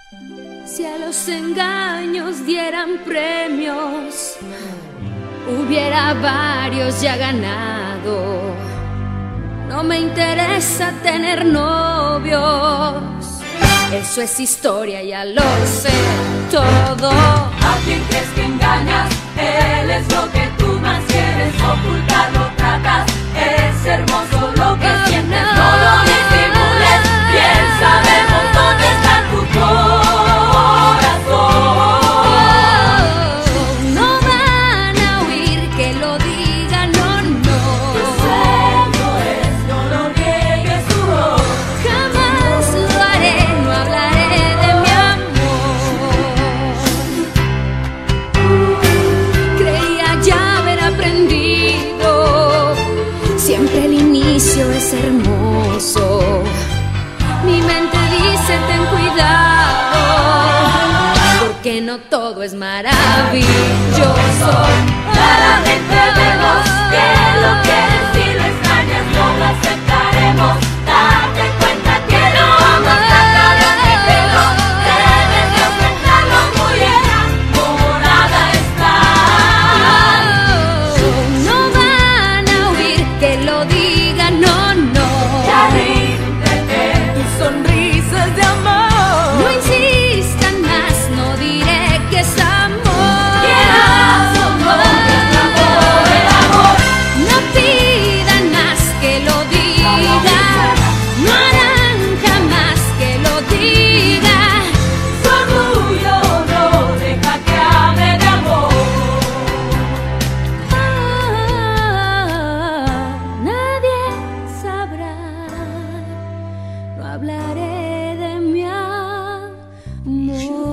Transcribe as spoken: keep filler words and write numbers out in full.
Si a los engaños dieran premios, hubiera varios ya ganado. No me interesa tener novios, eso es historia, ya lo sé todo. ¿A quién crees que engañas? Él es lo que tú más quieres, ocultarlo tratas. Es hermoso lo que Oh, sientes, no. no lo disimules. Bien sabemos dónde está tu corazón. No van a oír que lo diga, no, no. Tu sueño es, no lo niegues tu voz. Jamás lo haré, no hablaré de mi amor. Creía ya haber aprendido, siempre el inicio es hermoso. Mi mente dice ten cuidado, porque no todo es maravilloso. Claramente vemos que lo quieres y lo extrañas, no lo aceptaremos. Date cuenta que no amas nada de mi pelo. Debes de enfrentarlo muy enamorada estás. No van a oír que lo diga, no, no. Ya ríndete, tu sonrisa es de amor. No insistan más, no diré que es amor. Quieras o no, nuestro amor, el amor. No pidan más que lo diga, no harán jamás que lo diga. Su orgullo no deja que hable de amor. Ah, nadie sabrá, no hablaré de mi amor.